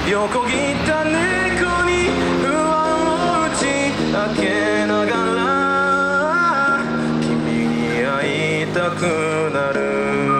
横切った猫に不安を打ち明けながら君に会いたくなる。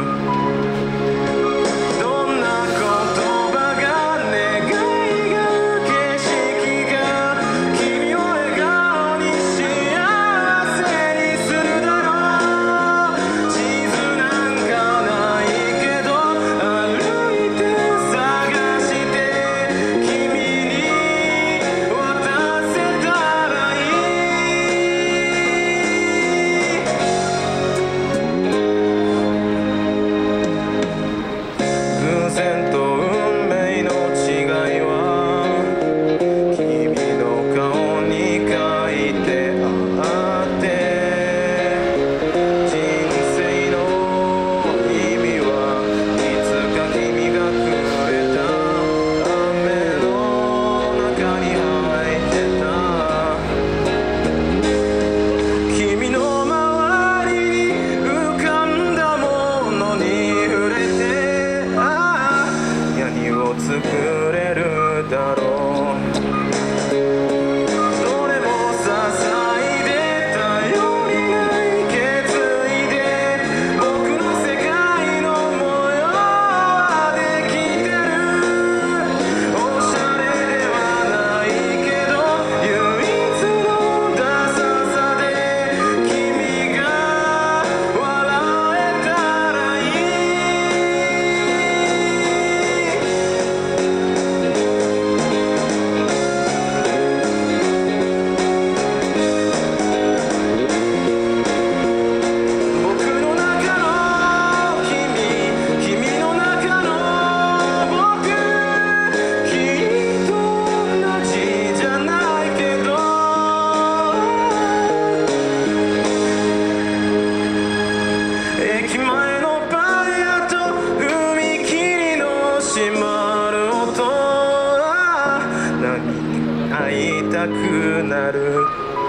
会いたくなる。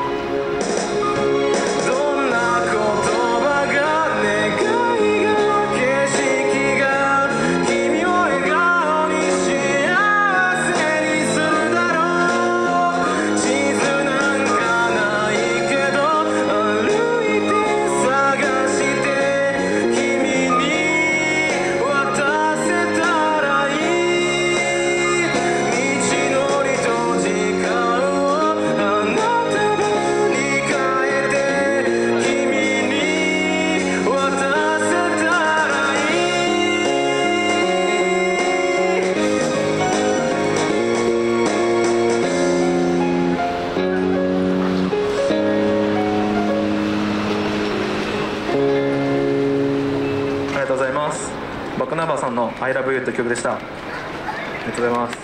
どんな言葉が願いが景色が君を笑顔に幸せにするだろう。地図なんかないけど歩いて探して君に渡せたらいい。道のりと時間ありがとうございます。バックナンバーさんの I love you という曲でした。ありがとうございます。